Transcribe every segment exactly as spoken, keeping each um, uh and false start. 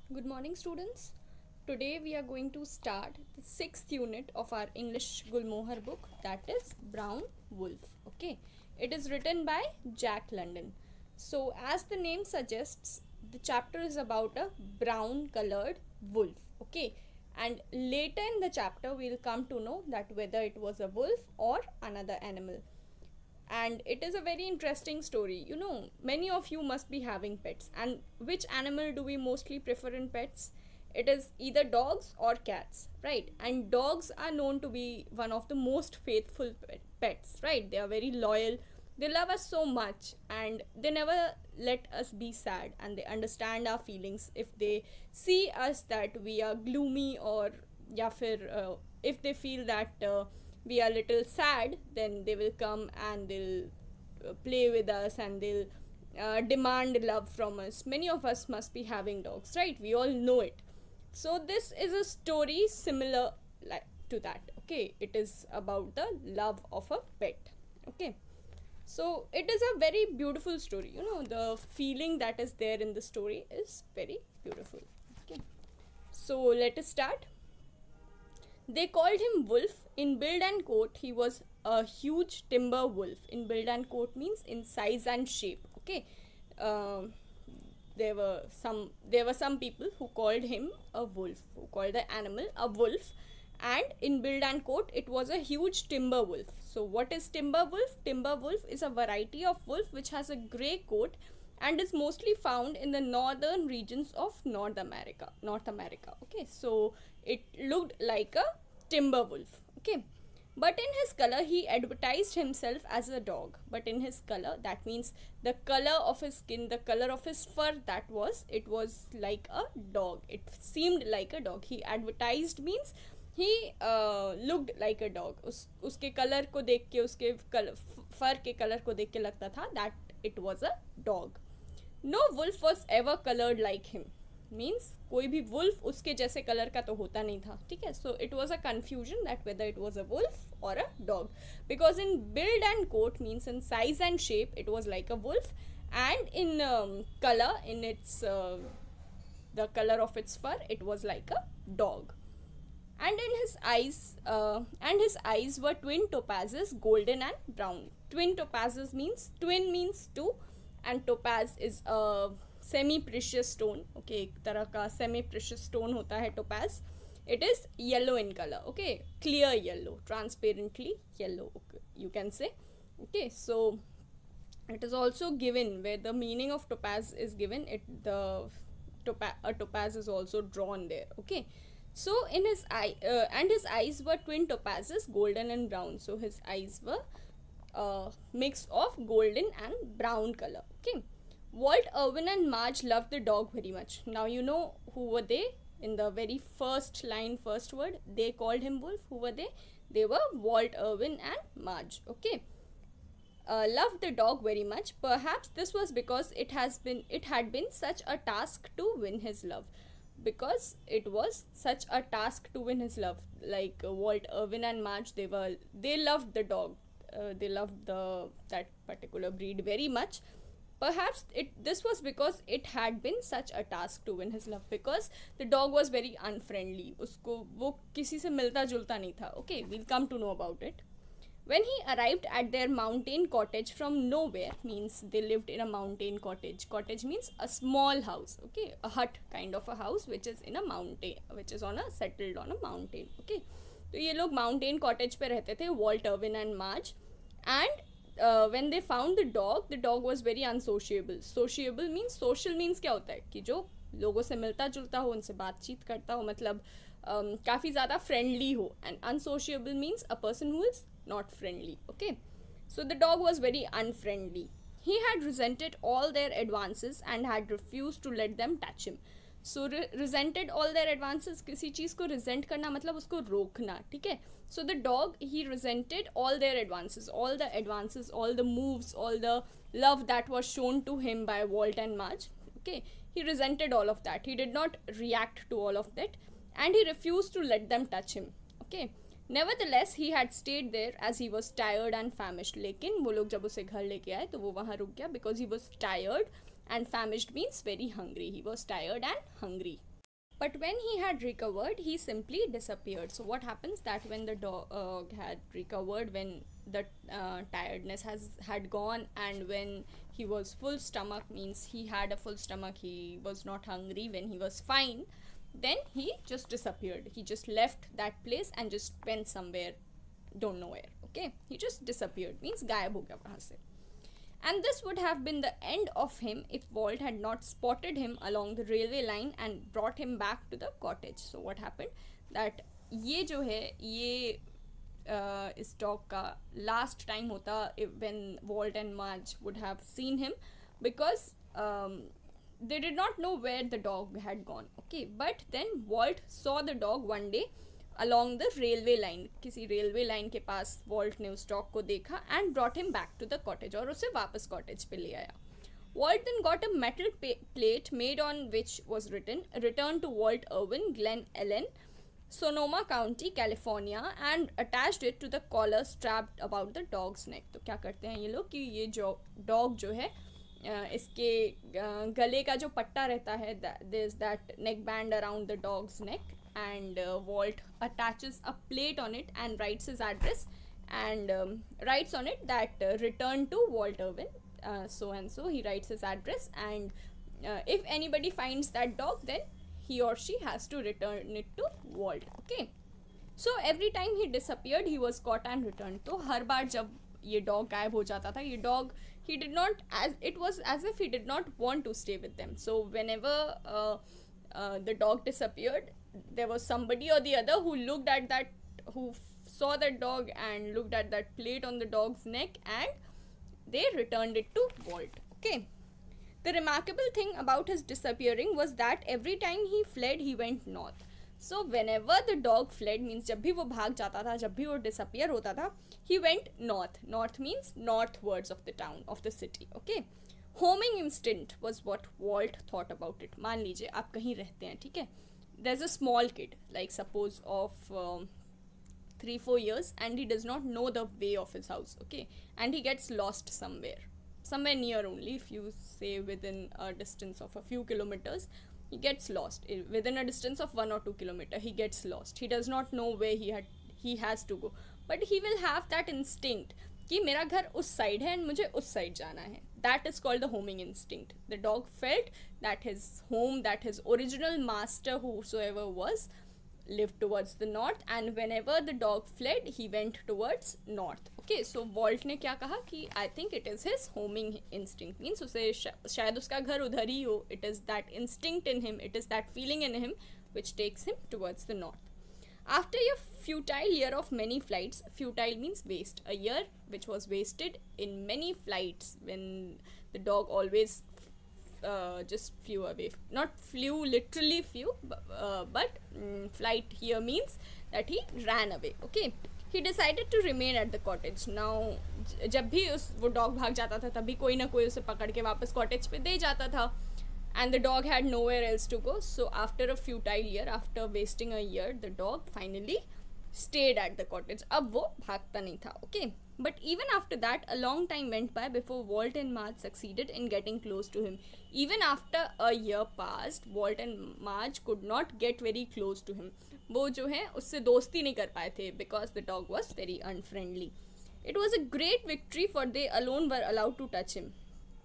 Good morning, students. Today we are going to start the sixth unit of our English Gulmohar book, that is Brown Wolf. Okay, it is written by Jack London. So, as the name suggests, the chapter is about a brown colored wolf. Okay, and later in the chapter we'll come to know that whether it was a wolf or another animal. And it is a very interesting story. You know, many of you must be having pets, and which animal do we mostly prefer in pets? It is either dogs or cats, right? And dogs are known to be one of the most faithful pets, right? They are very loyal, they love us so much, and they never let us be sad, and they understand our feelings. If they see us that we are gloomy, or या फिर uh, if they feel that uh, we are little sad, then they will come and they'll uh, play with us, and they'll uh, demand love from us. Many of us must be having dogs, right? We all know it. So this is a story similar like to that. Okay, it is about the love of a pet. Okay, so it is a very beautiful story. You know, the feeling that is there in the story is very beautiful. Okay, so let us start. They called him Wolf. In build and coat, he was a huge timber wolf. In build and coat means in size and shape. Okay, um, there were some there were some people who called him a wolf, who called the animal a wolf, and in build and coat, it was a huge timber wolf. So, what is timber wolf? Timber wolf is a variety of wolf which has a grey coat and is mostly found in the northern regions of North America. North America. Okay, so it looked like a timber wolf. Okay, but in his color he advertised himself as a dog. But in his color, that means the color of his skin, the color of his fur, that was it was like a dog. It seemed like a dog. He advertised means he uh, looked like a dog. उस उसके colour को देख के, उसके फर के colour को देख के लगता था that it was a dog. No wolf was ever colored like him. Means कोई भी वुल्फ उसके जैसे कलर का तो होता नहीं था. ठीक है, so it was a confusion that whether it was a wolf और a dog, because in build and coat means in size and shape it was like a wolf, and in colour, in its the colour of its fur, it was like a dog. And in his eyes, uh, and his eyes were twin topazes, golden and brown. Twin topazes means, twin means two, and topaz is a semi precious stone. Okay, एक तरह का semi precious stone होता है topaz. It is yellow in colour. Okay, clear yellow, transparently yellow, you can say. Okay, so it is also given where the meaning of topaz is given, it the topa- a topaz is also drawn there. Okay, so in his eye, uh, and his eyes were twin topazes, golden and brown. So his eyes were uh, mix of golden and brown color. Okay, Walt Irwin and Marge loved the dog very much. Now you know who were they. In the very first line, first word, they called him Wolf. Who were they? They were Walt Irwin and Marge. Okay, uh, loved the dog very much. Perhaps this was because it has been it had been such a task to win his love. Because it was such a task to win his love. Like uh, Walt Irwin and Marge, they were they loved the dog. Uh, they loved the that particular breed very much. Perhaps it this was because it had been such a task to win his love, because the dog was very unfriendly. उसको वो किसी से मिलता जुलता नहीं था. Okay, we'll come to know about it. When he arrived at their mountain cottage from nowhere, means they lived in a mountain cottage. Cottage means a small house. Okay, a hut kind of a house which is in a mountain, which is on a settled on a mountain. Okay, तो ये लोग mountain cottage पे रहते थे, Walt Irwin and Marge, and Uh, when they found the dog, the dog was very unsociable. Sociable means, social means क्या होता है कि जो लोगों से मिलता जुलता हो, उनसे बातचीत करता हो, मतलब um, काफ़ी ज़्यादा friendly हो. And unsociable means a person who is not friendly. Okay, so the dog was very unfriendly. He had resented all their advances and had refused to let them touch him. So resented all their advances, किसी चीज़ को regent करना मतलब उसको रोकना. ठीक है, so the dog he resented all their advances, all the advances, all the moves, all the love that was shown to him by Walt and Marge. Okay, he resented all of that. He did not react to all of that, and he refused to let them touch him. Okay, nevertheless he had stayed there as he was tired and famished. लेकिन वो लोग जब उसे घर लेके आए तो वो वहाँ रुक गया, because he was tired, and famished means very hungry. He was tired and hungry. But when he had recovered, he simply disappeared. So what happens that when the dog uh, had recovered, when the uh, tiredness has had gone, and when he was full stomach, means he had a full stomach, he was not hungry, when he was fine, then he just disappeared. He just left that place and just went somewhere, don't know where. Okay, he just disappeared, means गायब हो गया वहाँ से. And this would have been the end of him if Walt had not spotted him along the railway line and brought him back to the cottage. So what happened that ये जो है ये uh, इस dog का last time होता when Walt and Marge would have seen him, because um, they did not know where the dog had gone. Okay, but then Walt saw the dog one day along the railway line. किसी railway line के पास Walt ने उस dog को देखा and brought him back to the cottage, और उसे वापस cottage पे ले आया. Walt then got a metal plate made on which was written, "Return to Walt Irwin, Glen Ellen, Sonoma County, California," and attached it to the collar strapped about the dog's neck. तो क्या करते हैं ये लोग कि ये जो dog जो है इसके गले का जो पट्टा रहता है, there is that neck band around the dog's neck, and uh, Walt attaches a plate on it and writes his address, and um, writes on it that uh, return to Walt Irwin, uh, so and so. He writes his address, and uh, if anybody finds that dog, then he or she has to return it to Walt. Okay, so every time he disappeared, he was caught and returned. तो हर बार जब ये dog गायब हो जाता था, ये dog he did not, as it was as if he did not want to stay with them. So whenever uh, uh, the dog disappeared, there was somebody or the other who looked at that, who saw that dog and looked at that plate on the dog's neck, and they returned it to Walt. Okay. The remarkable thing about his disappearing was that every time he fled, he went north. So whenever the dog fled, means जब भी वो भाग जाता था, जब भी वो disappear होता था, he went north. North means northwards of the town, of the city. Okay. Homing instinct was what Walt thought about it. मान लीजिए आप कहीं रहते हैं, ठीक है? There's a small kid, like suppose of um, three four years, and he does not know the way of his house. Okay, and he gets lost somewhere, somewhere near only. If you say within a distance of a few kilometers, he gets lost. Within a distance of one or two kilometer, he gets lost. He does not know where he had he has to go, but he will have that instinct कि मेरा घर उस side है and मुझे उस side जाना है. That is called the homing instinct. The dog felt that his home, that his original master, whosoever was, lived towards the north, and whenever the dog fled, he went towards north. Okay, so Walt ने क्या कहा कि I think it is his homing instinct, means उसे शायद उसका घर उधर ही हो. It is that instinct in him, it is that feeling in him which takes him towards the north. After a futile year of many flights, futile means waste, a year which was wasted in many flights, when the dog always uh, just flew away. Not flew, literally flew, but, uh, but um, flight here means that he ran away. Okay, he decided to remain at the cottage. Now, जब भी उस वो dog भाग जाता था, तभी कोई ना कोई उसे पकड़ के वापस cottage पे दे जाता था. And the dog had nowhere else to go. So after a futile year, after wasting a year, the dog finally stayed at the cottage. अब वो भागता नहीं था. Okay. But even after that, a long time went by before Walt and Marge succeeded in getting close to him. Even after a year passed, Walt and Marge could not get very close to him. वो जो है उससे दोस्ती नहीं कर पाए थे because the dog was very unfriendly. It was a great victory for they alone were allowed to touch him.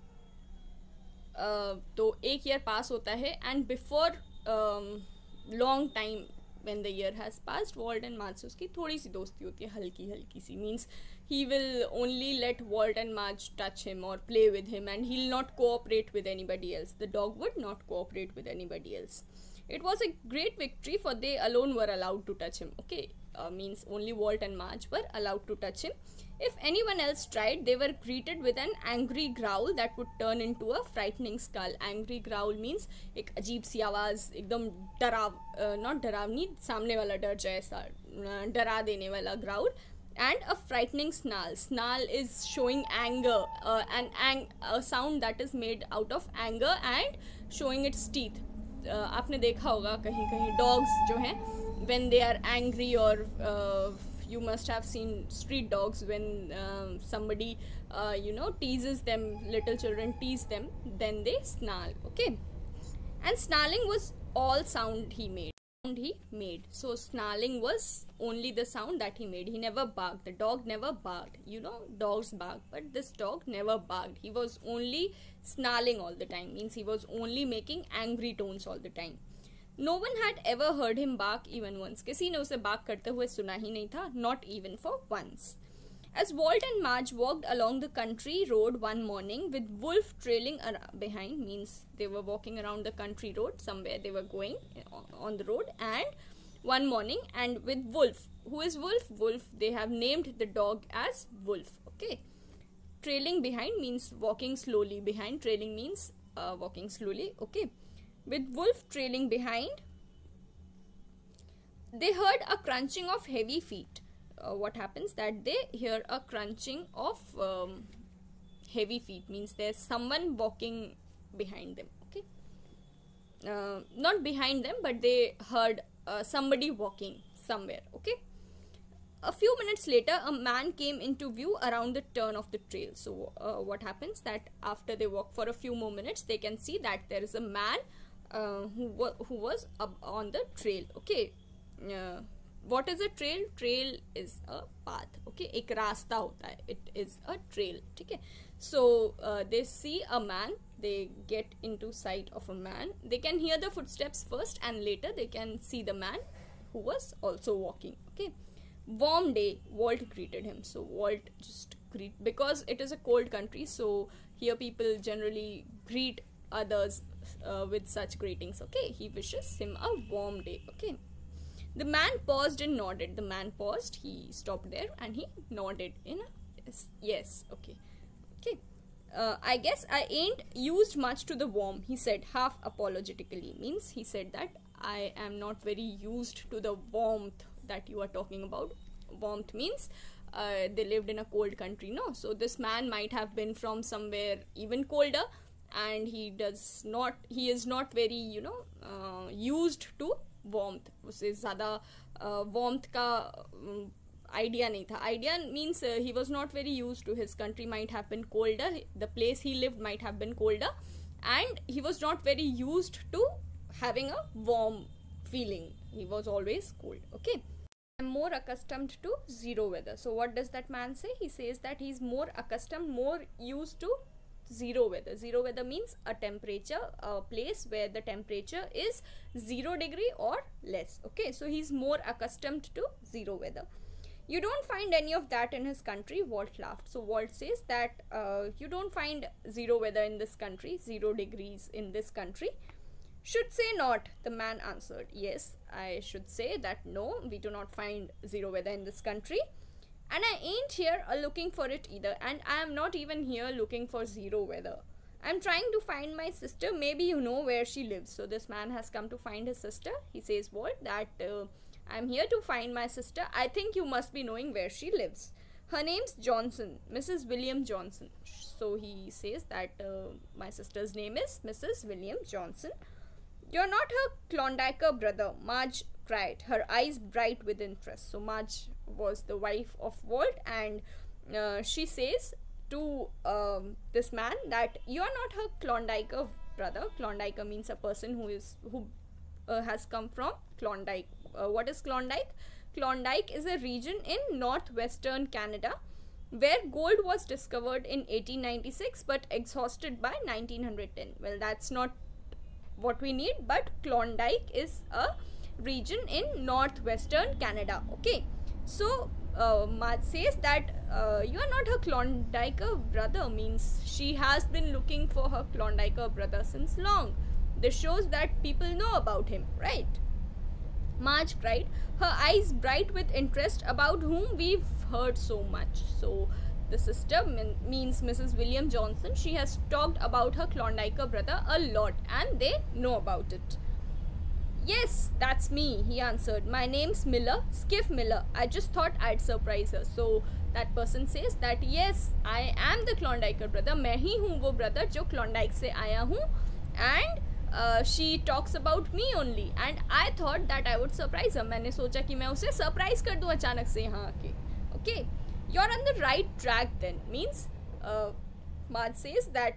Uh, तो एक ईयर पास होता है and before long time when the year has passed, Walt and Marge से उसकी थोड़ी सी दोस्ती होती है, हल्की हल्की सी. Means he will only let Walt and Marge touch him और play with him, and he will not cooperate with anybody else. The dog would not cooperate with anybody else. It was a great victory for they alone were allowed to touch him. Okay, uh, means only Walt and Marge were allowed to touch him. If anyone else tried, they were greeted with an angry growl that would turn into a frightening skull. Angry growl means एक अजीब सी आवाज़, एकदम डराव, not डरावनी, सामने वाला डर जाए ऐसा, डरा देने वाला growl. And a frightening snarl. Snarl is showing anger, uh, an ang a sound that is made out of anger and showing its teeth. Uh, आपने देखा होगा कहीं कहीं dogs जो हैं when they are angry, or uh, you must have seen street dogs when um, somebody uh, you know teases them, little children tease them, then they snarl. Okay, and snarling was all sound he made. Sound he made. So snarling was only the sound that he made. He never barked. The dog never barked. You know, dogs bark, but this dog never barked. He was only snarling all the time. Means he was only making angry tones all the time. No one had ever heard him bark even once. किसी ने उसे bark करते हुए सुना ही नहीं था. Not even for once. As Walt and Marge walked along the country road one morning with Wolf trailing behind, means they were walking around the country road somewhere, they were going on the road, and one morning, and with Wolf. Who is Wolf? Wolf, they have named the dog as Wolf. Okay. Trailing behind means walking slowly behind. Trailing means uh, walking slowly. Okay. With Wolf trailing behind, they heard a crunching of heavy feet. Uh, what happens that they hear a crunching of um, heavy feet, means there's someone walking behind them. Okay, uh, not behind them, but they heard uh, somebody walking somewhere. Okay, a few minutes later a man came into view around the turn of the trail. So uh, what happens that after they walk for a few more minutes, they can see that there is a man uh, who, wa who was up on the trail. Okay, uh, what is a trail? Trail is a path. Okay, एक रास्ता होता है. It is a trail. ठीक है. So uh, they see a man. They get into sight of a man. They can hear the footsteps first, and later they can see the man who was also walking. Okay. Warm day. Walt greeted him. So Walt just greet, because it is a cold country. So here people generally greet others uh, with such greetings. Okay. He wishes him a warm day. Okay. The man paused and nodded. The man paused, he stopped there and he nodded in a yes. Yes, okay. Okay. Uh, I guess I ain't used much to the warm, he said half apologetically. Means he said that I am not very used to the warmth that you are talking about. Warmth means uh, they lived in a cold country, no? So this man might have been from somewhere even colder, and he does not, he is not very, you know, uh, used to warmth. उसे ज़्यादा warmth का idea नहीं था. Idea means uh, he was not very used to, his country might have been colder, the place he lived might have been colder, and he was not very used to having a warm feeling. He was always cold. Okay. I'm more accustomed to zero weather. So what does that man say? He says that he's more accustomed, more used to zero weather. Zero weather means a temperature, a place where the temperature is zero degree or less. Okay, so he's more accustomed to zero weather. You don't find any of that in his country, Walt laughed. So Walt says that uh, you don't find zero weather in this country, zero degrees in this country. Should say not, the man answered. Yes, I should say that no, we do not find zero weather in this country. And I ain't here uh, looking for it either. And I am not even here looking for zero weather. I'm trying to find my sister. Maybe you know where she lives. So this man has come to find his sister. He says, what? That uh, I'm here to find my sister. I think you must be knowing where she lives. Her name's Johnson, Missus William Johnson. So he says that uh, my sister's name is Missus William Johnson. You're not her Klondiker brother, Marge cried, her eyes bright with interest. So Marge was the wife of Walt, and uh, she says to um, this man that you are not her Klondiker brother. Klondiker means a person who is who uh, has come from Klondike. Uh, what is Klondike? Klondike is a region in northwestern Canada where gold was discovered in eighteen ninety-six but exhausted by nineteen ten. Well, that's not what we need, but Klondike is a region in northwestern Canada. Okay, so uh, Marge says that uh, you are not her Klondiker brother, means she has been looking for her Klondiker brother since long. This shows that people know about him, right? Marge cried, her eyes bright with interest, about whom we've heard so much. So the sister means Missus William Johnson. She has talked about her Klondiker brother a lot, and they know about it. Yes, that's me, he answered. My name's Miller, Skiff Miller. I just thought I'd surprise her. So that person says that yes, I am the Klondiker brother. मैं ही हूँ वो brother जो Klondike से आया हूँ. And uh, she talks about me only. And I thought that I would surprise her. मैंने सोचा कि मैं उसे surprise कर दूँ अचानक से यहाँ आके. Okay, you're on the right track then. Means uh, Marge says that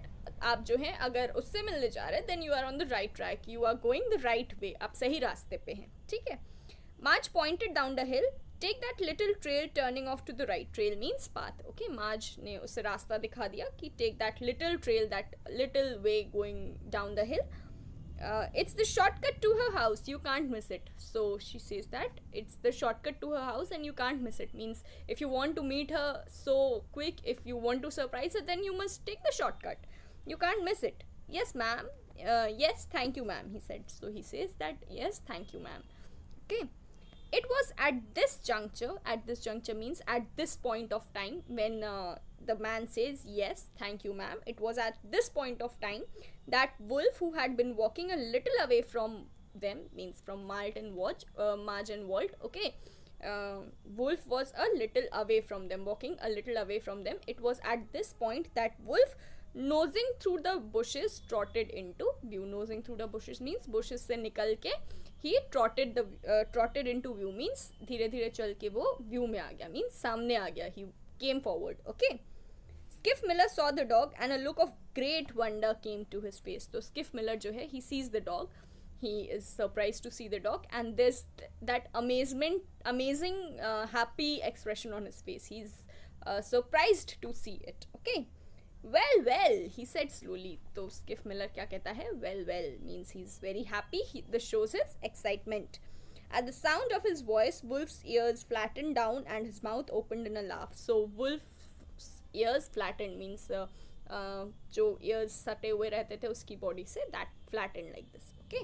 आप जो हैं अगर उससे मिलने जा रहे हैं then you are on the right track, you are going the right way, आप सही रास्ते पे हैं, ठीक है. Marge pointed down the hill, take that little trail turning off to the right, trail means path. Okay, Marge ने उसे रास्ता दिखा दिया कि take that little trail, that little way going down the hill. Uh, it's the shortcut to her house, you can't miss it. So she says that it's the shortcut to her house and you can't miss it. Means if you want to meet her so quick, if you want to surprise her, then you must take the shortcut. You can't miss it. Yes ma'am, uh, yes thank you ma'am, he said. So he says that yes thank you ma'am. Okay, it was at this juncture, at this juncture means at this point of time when uh, the man says yes thank you ma'am, it was at this point of time that Wolf, who had been walking a little away from them, means from Malt and Watch, uh, Marge and Walt, okay, uh, Wolf was a little away from them, walking a little away from them. It was at this point that Wolf, nosing through the bushes, trotted into view. Nosing through the bushes means bushes से निकल के he trotted the uh, trotted into view means धीरे धीरे चल के वो view में आ गया, means सामने आ गया, he came forward. Okay, Skiff Miller saw the dog and a look of great wonder came to his face. So Skiff Miller जो है, he sees the dog, he is surprised to see the dog, and there's th that amazement, amazing uh, happy expression on his face. He's uh, surprised to see it. Okay, well well, he said slowly. तो Skiff Miller क्या कहता है? Well well means he's very happy. He, this shows his excitement. At the sound of his voice, Wolf's ears flattened down and his mouth opened in a laugh. So Wolf ears flattened means uh, uh, जो ears सटे हुए रहते थे उसकी body से, that flattened like this. Okay,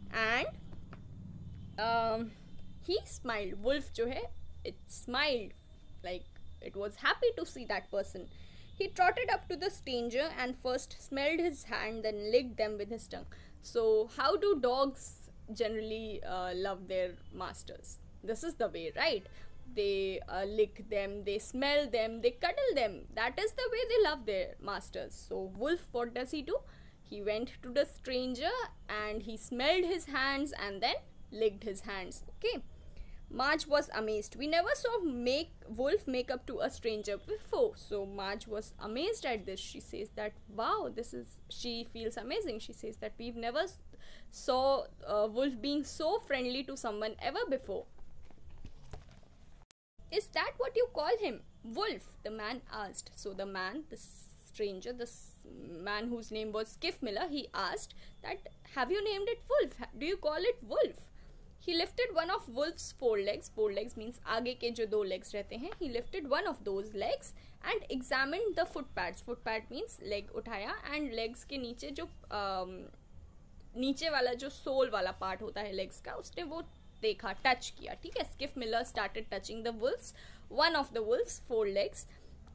and um, he smiled. Wolf जो है, it smiled like it was happy to see that person. He trotted up to the stranger and first smelled his hand, then licked them with his tongue. So how do dogs generally uh, love their masters? This is the way, right? They uh, lick them, they smell them, they cuddle them. That is the way they love their masters. So Wolf, what does he do? He went to the stranger and he smelled his hands and then licked his hands. Okay, Marge was amazed. We never saw make Wolf make up to a stranger before. So Marge was amazed at this. She says that wow, this is, she feels amazing. She says that we've never saw uh, Wolf being so friendly to someone ever before. Is that what you call him? Wolf, the man asked. So the man, the stranger, the man whose name was Skiff Miller, he asked that, have you named it Wolf? Do you call it Wolf? He lifted one of Wolf's four legs. Four legs means आगे के जो दो legs रहते हैं. He lifted one of those legs and examined the foot pads. Foot pad means leg उठाया and legs के नीचे जो um, नीचे वाला जो sole वाला part होता है legs का, उसने वो देखा, टच किया. ठीक है, Skiff Miller started touching the wolves, one of the wolves four legs,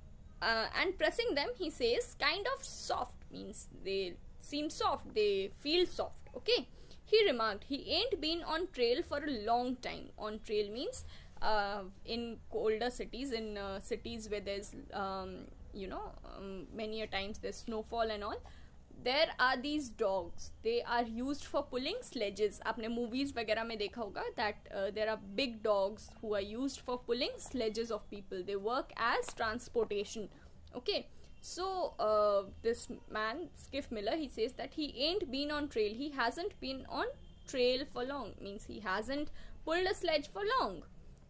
uh, and pressing them. He says kind of soft means they seem soft, they feel soft. Okay, he remarked he ain't been on trail for a long time. On trail means uh, in colder cities, in uh, cities where there's um, you know um, many a times there's snowfall and all, there are these dogs. They are used for pulling sledges. आपने movies वगैरह में देखा होगा that uh, there are big dogs who are used for pulling sledges of people. They work as transportation. Okay, so uh, this man Skiff Miller, he says that he ain't been on trail. He hasn't been on trail for long. Means he hasn't pulled a sledge for long.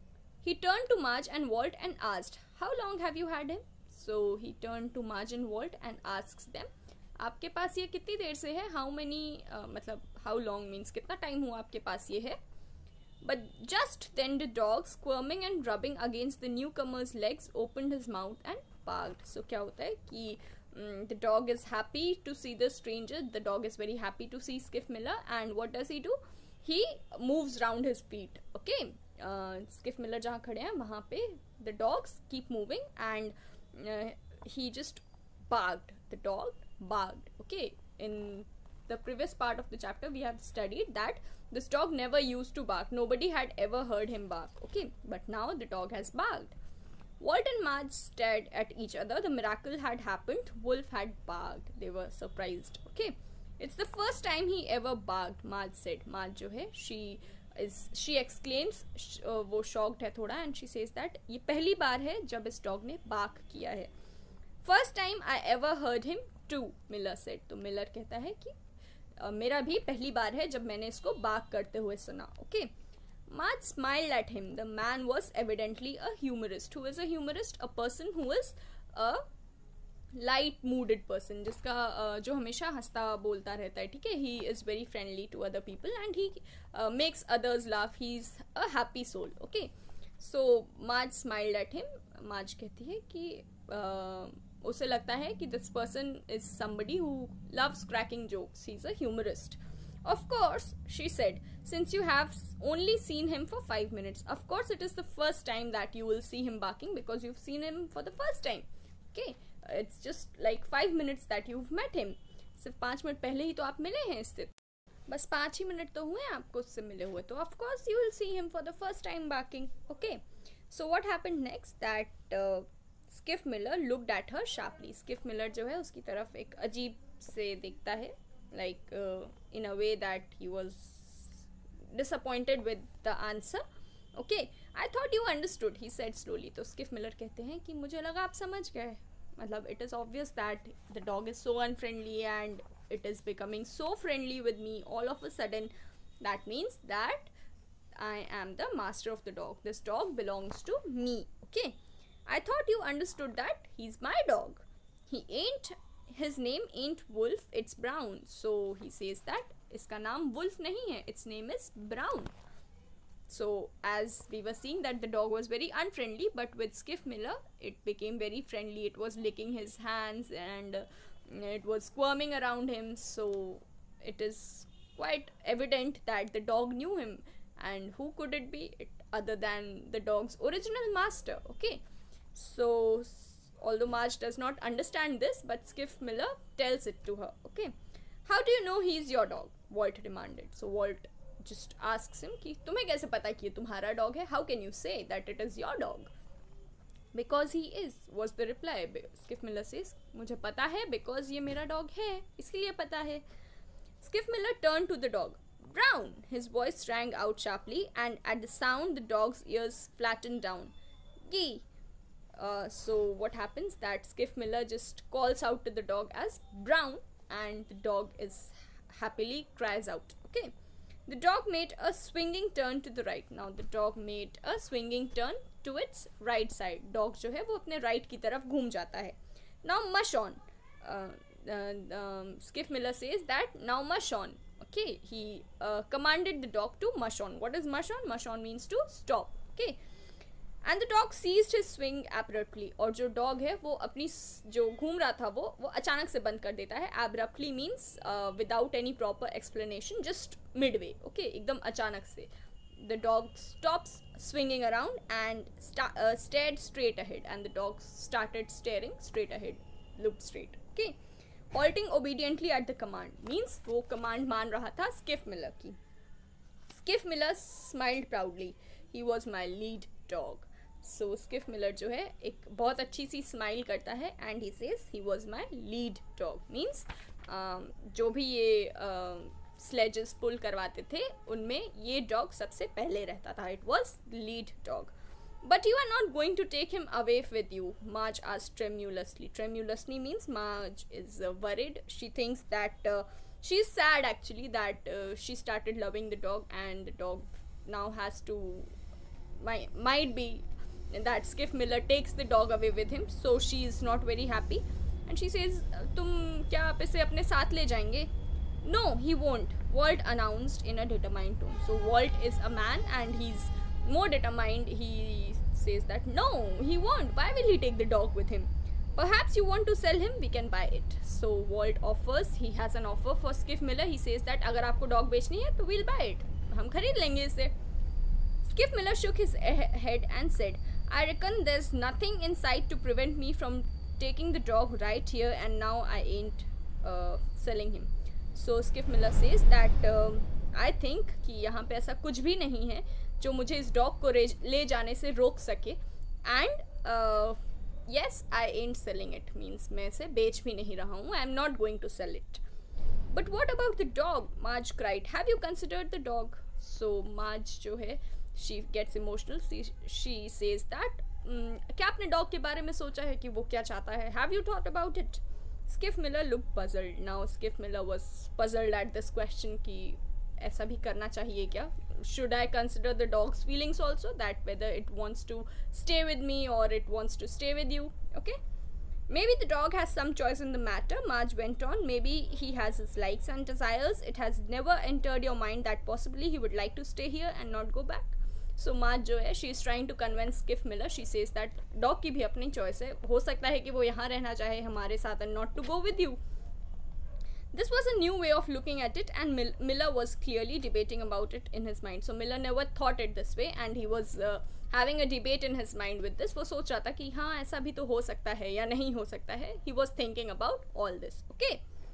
He turned to Marge and Walt and asked, how long have you had him? So he turned to Marge and Walt and asks them, आपके पास ये कितनी देर से है? How many uh, मतलब how long means कितना time हुआ आपके पास ये है? But just then the dog, squirming and rubbing against the newcomer's legs, opened his mouth and barked. So क्या होता है कि um, the dog is happy to see the stranger. The dog is very happy to see Skiff Miller, and what does he do? He moves round his feet. Okay, uh, Skiff Miller जहाँ खड़े हैं वहाँ पे the dogs keep moving and uh, he just barked. The dog barked. Okay, in the previous part of the chapter we have studied that this dog never used to bark. Nobody had ever heard him bark. Okay, but now the dog has barked. Walt and Marge stared at each other. The miracle had happened. Wolf had barked. They were surprised. Okay, it's the first time he ever barked, Marge said. Marge जो है, she is she exclaims, sh, uh, वो shocked है थोड़ा, and she says that ये पहली बार है जब इस dog ने bark किया है. First time I ever heard him too, Miller said. तो मिलर कहता है कि uh, मेरा भी पहली बार है जब मैंने इसको बाक करते हुए सुना. Okay. Marge smiled at him. The man was evidently a humorist. Who is a humorist? A person who is a light mooded person, जिसका uh, जो हमेशा हंसता बोलता रहता है. ठीक है. He is very friendly to other people and he uh, makes others laugh. He is a happy soul. Okay. So Marge smiled at him. Marge कहती है कि uh, उसे लगता है कि this person is somebody who loves cracking jokes. He is a humorist. Of course, she said, since you have only seen him for five minutes. Of course, it is the first time that you will see him barking because you've seen him for the first time. Okay, it's just like five minutes that you've met him. सिर्फ पाँच minute पहले ही तो आप मिले हैं इससे. बस पाँच ही मिनट तो हुए आपको उससे मिले हुए. तो of course you will see him for the first time barking. Okay, so what happened next? That uh, Skiff Miller looked at her sharply. Skiff Miller जो है उसकी तरफ एक अजीब से देखता है. Like uh, in a way that he was disappointed with the answer. Okay, I thought you understood, he said slowly. तो Skiff Miller कहते हैं कि मुझे लगा आप समझ गए. मतलब it is obvious that the dog is so unfriendly and it is becoming so friendly with me all of a sudden. That means that I am the master of the dog. This dog belongs to me. Okay, I thought you understood that he's my dog. He ain't His name ain't Wolf, it's Brown. So he says that इसका नाम Wolf नहीं है, its name is Brown. So as we were seeing that the dog was very unfriendly, but with Skiff Miller it became very friendly. It was licking his hands and uh, it was squirming around him. So it is quite evident that the dog knew him. And who could it be it, other than the dog's original master? Okay, so although Marge does not understand this, but Skiff Miller tells it to her. Okay, how do you know he's your dog? Walt demanded. So Walt just asks him कि तुम्हें कैसे पता कि ये तुम्हारा dog है? How can you say that it is your dog? Because he is, was the reply. Skiff Miller says, मुझे पता है because ये मेरा dog है, इसलिए पता है. Skiff Miller turned to the dog. Brown! His voice rang out sharply, and at the sound the dog's ears flattened down. Gee! Uh, so what happens that Skiff Miller just calls out to the dog as Brown, and the dog is happily cries out. Okay, the dog made a swinging turn to the right. Now the dog made a swinging turn to its right side. Dog जो है वो अपने right की तरफ घूम जाता है. Now mush on. Uh, uh, um, Skiff Miller says that now mush on. Okay, he uh, commanded the dog to mush on. What is mush on? Mush on means to stop. Okay. And the dog ceased his swing abruptly. और जो dog है वो अपनी जो घूम रहा था वो वो अचानक से बंद कर देता है. Abruptly means uh, without any proper explanation, just midway. Okay, एकदम अचानक से. The dog stops swinging around and sta uh, stared straight ahead. And the dog started staring straight ahead, looked straight. Okay, halting obediently at the command means वो command मान रहा था Skiff Miller की. Skiff Miller smiled proudly. He was my lead dog. So Skiff Miller जो है एक बहुत अच्छी सी स्माइल करता है and he says he was my lead dog. Means uh, जो भी ये स्लेजेस uh, पुल करवाते थे उनमें ये डॉग सबसे पहले रहता था. It was lead dog. But you are not going to take him away with you, Marge asked tremulously. Tremulously means Marge is uh, worried. She thinks that uh, she's sad actually that uh, she started loving the dog and the dog now has to might, might be that Skiff Miller takes the dog away with him, so she is not very happy and she says तुम क्या आप इसे अपने साथ ले जाएंगे? No, he won't, Walt announced in a determined tone. So Walt is a man and he's more determined. He says that no, he won't. Why will he take the dog with him? Perhaps you want to sell him, we can buy it. So Walt offers, he has an offer for Skiff Miller. He says that अगर आपको dog बेचनी है तो we'll buy it, हम खरीद लेंगे इसे. Skiff Miller shook his head and said, I reckon there's nothing in sight to prevent me from taking the dog right here and now. I ain't uh, selling him. So Skiff Miller says that uh, I think कि यहाँ पे ऐसा कुछ भी नहीं है जो मुझे इस dog को ले जाने से रोक सके. And uh, yes, I ain't selling it means मैं इसे बेच भी नहीं रहा हूँ. I'm not going to sell it. But what about the dog? Marge cried. Have you considered the dog? So Marge जो है she gets emotional. She, she says that mm, क्या आपने dog के बारे में सोचा है कि वो क्या चाहता है? Have you thought about it? Skiff Miller looked puzzled. Now Skiff Miller was puzzled at this question कि ऐसा भी करना चाहिए क्या? Should I consider the dog's feelings also, that whether it wants to stay with me or it wants to stay with you? Okay. Maybe the dog has some choice in the matter, Marge went on. Maybe he has his likes and desires. It has never entered your mind that possibly he would like to stay here and not go back. So Marge जो है, she is trying to convince Skiff Miller. She says that dog की भी अपनी choice है. हो सकता है कि वो यहाँ रहना चाहे हमारे साथ and not to go with you. This was a new way of looking at it, and Mil- Miller was clearly debating about it in his mind. So Miller never thought it this way, and he was uh, having a debate in his mind with this. वो सोच रहा था कि हाँ ऐसा भी तो हो सकता है या नहीं हो सकता है. He was thinking about all this. Okay.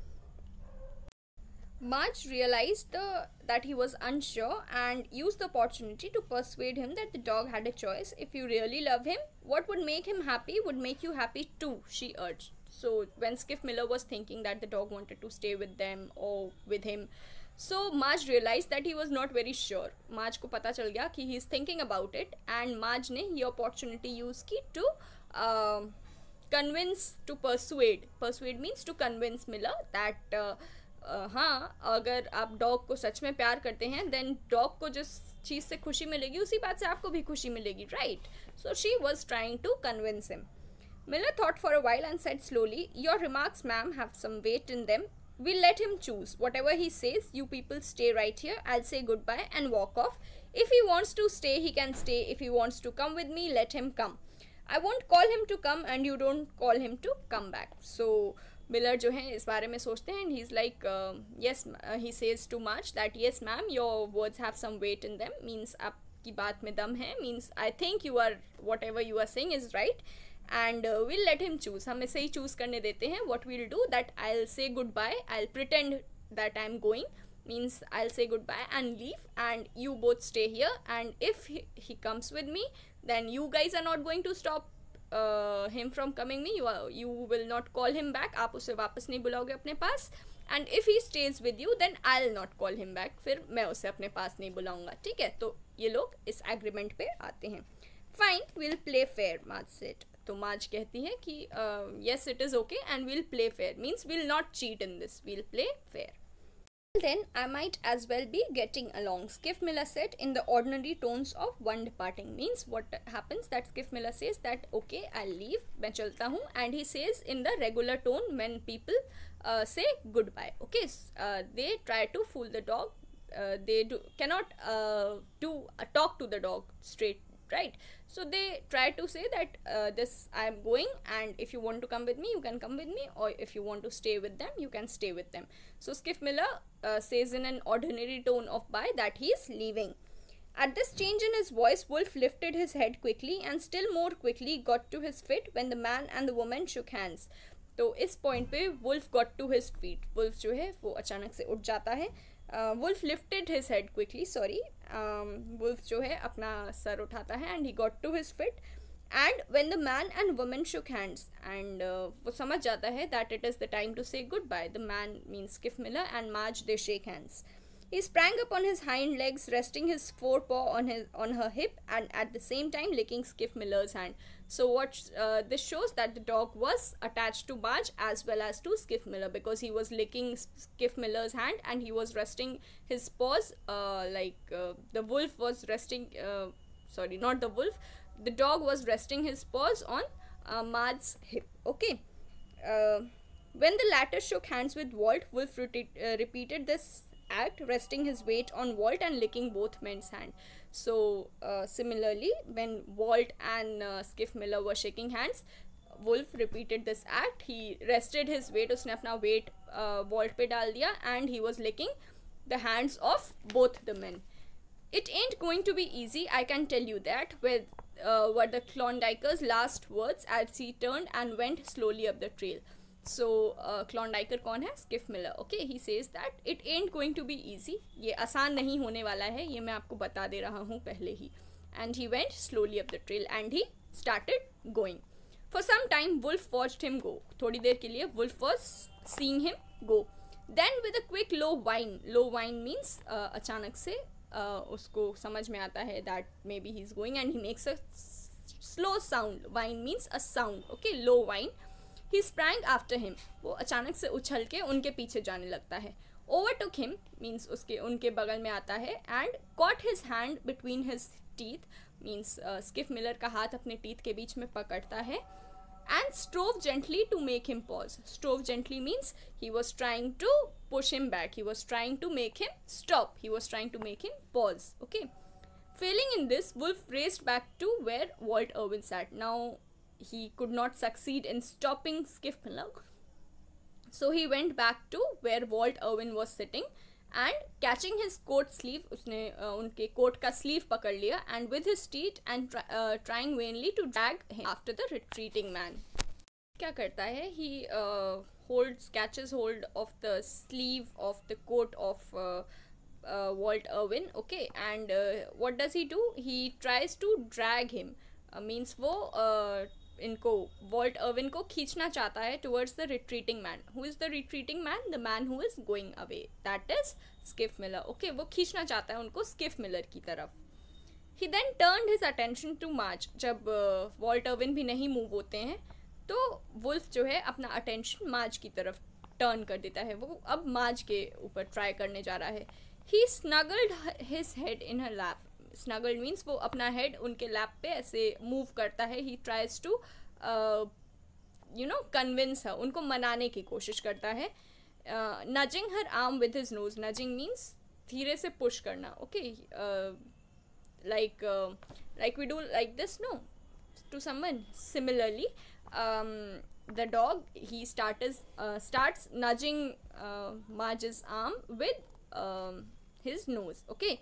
Marge realized the, that he was unsure and used the opportunity to persuade him that the dog had a choice. If you really love him, what would make him happy would make you happy too, she urged. So when Skiff Miller was thinking that the dog wanted to stay with them or with him, so Marge realized that he was not very sure. Marge को पता चल गया कि he is thinking about it, and Marge ने ये opportunity use की to uh, convince, to persuade. Persuade means to convince Miller that uh, uh, हाँ अगर आप dog को सच में प्यार करते हैं, then dog को जिस चीज़ से खुशी मिलेगी उसी बात से आपको भी खुशी मिलेगी, right? So she was trying to convince him. Miller thought for a while and said slowly, "Your remarks, ma'am, have some weight in them. We'll let him choose. Whatever he says, you people stay right here. I'll say goodbye and walk off. If he wants to stay, he can stay. If he wants to come with me, let him come. I won't call him to come and you don't call him to come back." So Miller जो है इस बारे में सोचते हैं, and he's like, uh, yes, uh, he says to Marge that yes, ma'am, your words have some weight in them. Means आपकी बात में दम है. Means I think you are, whatever you are saying is right. And uh, we'll let him choose. हम इसे ही choose करने देते हैं. What we'll do, that I'll say goodbye. I'll pretend that I'm going. Means I'll say goodbye and leave, and you both stay here. And if he, he comes with me, then you guys are not going to stop uh, him from coming me. You are, you will not call him back. आप उसे वापस नहीं बुलाओगे अपने पास. And if he stays with you, then I'll not call him back. फिर मैं उसे अपने पास नहीं बुलाऊंगा. ठीक है? तो ये लोग इस agreement पे आते हैं. Fine, we'll play fair, Marge said. तो मार्ज कहती है कि yes, it is okay and we'll play fair. Means we'll not cheat in this. We'll play fair. Then I might as well be getting along, Skiff Miller said in the ordinary tones of one departing. Means what happens that Skiff Miller says that okay, I'll leave, मैं चलता हूँ, and he says in the regular tone when people uh, say goodbye. Okay, uh, they try to fool the dog. Uh, they do cannot uh, do uh, talk to the dog straight, right? So they try to say that uh, this I am going, and if you want to come with me, you can come with me, or if you want to stay with them, you can stay with them. So Skiff Miller uh, says in an ordinary tone of bye that he is leaving. At this change in his voice, Wolf lifted his head quickly and still more quickly got to his feet when the man and the woman shook hands. तो इस point पे Wolf got to his feet. Wolf जो है वो अचानक से उठ जाता है. uh, Wolf lifted his head quickly, sorry. um, Wolf जो है अपना सर उठाता है and he got to his feet. And when the man and woman shook hands, and uh, वो समझ जाता है that it is the time to say goodbye. The man means Skiff Miller and Marge, they shake hands. He sprang up on his hind legs, resting his forepaw on his on her hip, and at the same time licking Skiff Miller's hand. So what uh, this shows that the dog was attached to Marge as well as to Skiff Miller, because he was licking Skiff Miller's hand and he was resting his paws, uh, like uh, the wolf was resting. Uh, sorry, not the wolf. The dog was resting his paws on uh, Marge's hip. Okay. Uh, when the latter shook hands with Walt, Wolf re uh, repeated this act, resting his weight on Walt and licking both men's hand. So uh, similarly, when Walt and uh, Skiff Miller were shaking hands, Wolf repeated this act. He rested his weight, उसने अपना weight uh, Walt पे डाल दिया, and he was licking the hands of both the men. It ain't going to be easy, I can tell you that, with uh, were the Klondikers' last words as he turned and went slowly up the trail. So uh, Klondiker कौन है? Skiff Miller. Okay, he says that it ain't going to be easy. ये आसान नहीं होने वाला है, ये मैं आपको बता दे रहा हूँ पहले ही. And he went slowly up the trail and he started going. For some time, Wolf watched him go. थोड़ी देर के लिए Wolf was seeing him go. Then with a quick low whine, low whine means uh, अचानक से uh, उसको समझ में आता है that maybe he's going, and he makes a slow sound. Whine means a sound. Okay, low whine. He sprang after him. वो अचानक से उछल के उनके पीछे जाने लगता है. Overtook him means उसके उनके बगल में आता है and caught his hand between his teeth means Skiff uh, Miller का हाथ अपने टीथ के बीच में पकड़ता है and strove gently to make him pause. Strove gently means he was trying to push him back. He was trying to make him stop. He was trying to make him pause. Okay. Failing in this, Wolf raced back to where Walt Irwin sat. Now he could not succeed in stopping Skiff Miller. So he went back to where Walt Irwin was sitting and catching his coat sleeve, उसने uh, उनके coat का sleeve पकड़ लिया and with his teeth and try, uh, trying vainly to drag him after the retreating man. क्या करता है? He uh, holds catches hold of the sleeve of the coat of uh, uh, Walt Irwin, okay, and uh, what does he do? He tries to drag him. Uh, means वो uh, इनको Walt Irwin को खींचना चाहता है towards the retreating man. Who is the retreating man? The man who is going away, that is Skiff Miller. Okay, वो खींचना चाहता है उनको स्किफ मिलर की तरफ. He then turned his attention to Marge. जब वॉल्ट uh, अर्विन भी नहीं मूव होते हैं तो वुल्फ जो है अपना अटेंशन मार्च की तरफ टर्न कर देता है. वो अब मार्च के ऊपर ट्राई करने जा रहा है. He snuggled his head in her lap. Snuggled means वो अपना हेड उनके लैप पे ऐसे मूव करता है. He tries to you know convince है, उनको मनाने की कोशिश करता है. Nudging her arm with his nose. Nudging means धीरे से पुश करना. Okay, like like we do like this no to someone. Similarly the dog he starts starts nudging Marge's arm with um, his nose. Okay.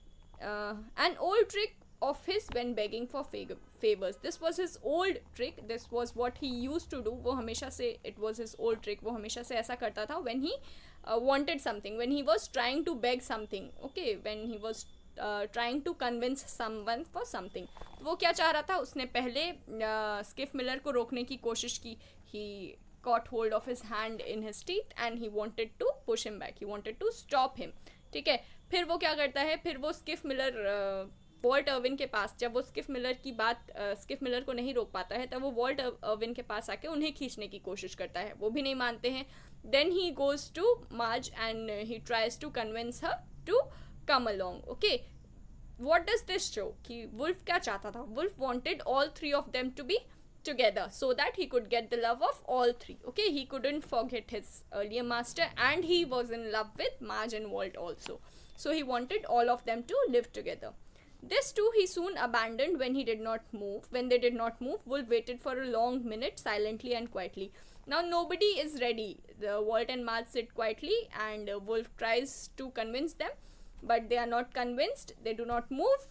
Uh, an old trick of his when begging for favors. This was his old trick. This was what he used to do. वो हमेशा से it was his old trick. वो हमेशा से ऐसा करता था when he uh, wanted something, when he was trying to beg something. Okay, when he was uh, trying to convince someone for something. वो क्या चाह रहा था? उसने पहले स्किफ uh, मिलर को रोकने की कोशिश की. He caught hold of his hand in his teeth and he wanted to push him back. He wanted to stop him. ठीक है. फिर वो क्या करता है? फिर वो स्किफ मिलर वॉल्ट अर्विन के पास, जब वो स्किफ मिलर की बात स्किफ uh, मिलर को नहीं रोक पाता है, तब वो वॉल्ट अर्विन के पास आके उन्हें खींचने की कोशिश करता है. वो भी नहीं मानते हैं. Then he goes to Marge and he tries to convince her to come along. Okay, what does this show? कि वुल्फ क्या चाहता था? Wolf wanted all three of them to be together so that he could get the love of all three. Okay, he couldn't forget his earlier master and he was in love with Marge and Walt also. So he wanted all of them to live together. This too he soon abandoned when he did not move. When they did not move, Wolf waited for a long minute silently and quietly. Now nobody is ready. The Walt and Marge sit quietly and uh, Wolf tries to convince them, but they are not convinced. They do not move.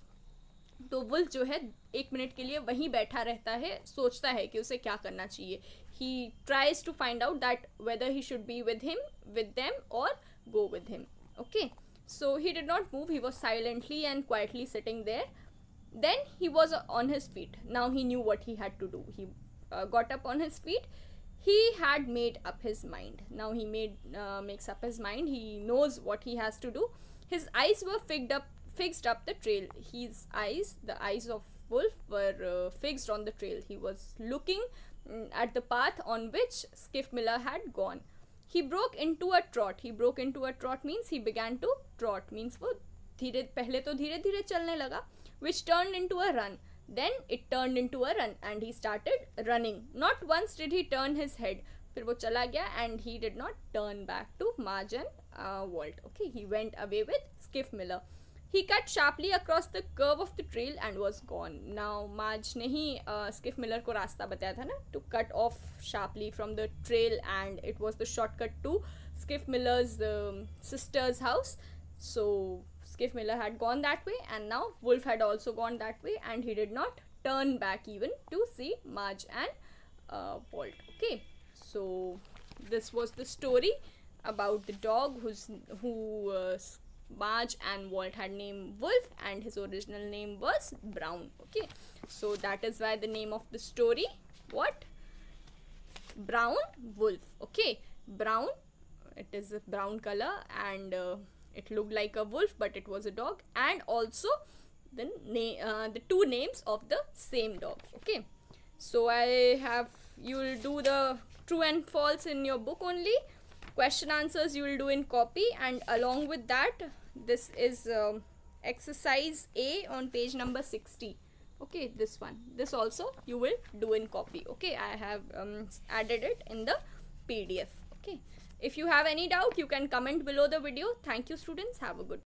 तो wolf जो है एक minute के लिए वहीं बैठा रहता है, सोचता है कि उसे क्या करना चाहिए. He tries to find out that whether he should be with him with them और go with him. Okay, so he did not move. He was silently and quietly sitting there. Then he was on his feet. Now he knew what he had to do. He got up on his feet. He had made up his mind. Now he made uh, makes up his mind. He knows what he has to do. His eyes were fixed up fixed up the trail. His eyes, the eyes of Wolf, were uh, fixed on the trail. He was looking mm, at the path on which Skiff Miller had gone. He broke into a trot. He broke into a trot means he began to trot. Means वो धीरे पहले तो धीरे धीरे चलने लगा. Which turned into a run. Then it turned into a run and he started running. Not once did he turn his head. फिर वो चला गया and he did not turn back to Marge and uh, Walt. Okay, he went away with Skiff Miller. He cut sharply across the curve of the trail and was gone. Now Marge ने ही uh, Skiff Miller को रास्ता बताया था ना, to cut off sharply from the trail, and it was the shortcut to Skiff Miller's um, sister's house. So Skiff Miller had gone that way and now Wolf had also gone that way and he did not turn back even to see Marge and uh, Walt. Okay, so this was the story about the dog who's who uh, Marge and Walt had named Wolf and his original name was Brown. Okay, so that is why the name of the story, what? Brown Wolf. Okay, brown, it is a brown color and uh, it looked like a wolf but it was a dog, and also the name uh, the two names of the same dog. Okay, so I have, you will do the true and false in your book only. Question answers you will do in copy, and along with that, this is um, exercise A on page number sixty. Okay, this one, this also you will do in copy. Okay, I have um, added it in the P D F. Okay, if you have any doubt, you can comment below the video. Thank you, students. Have a good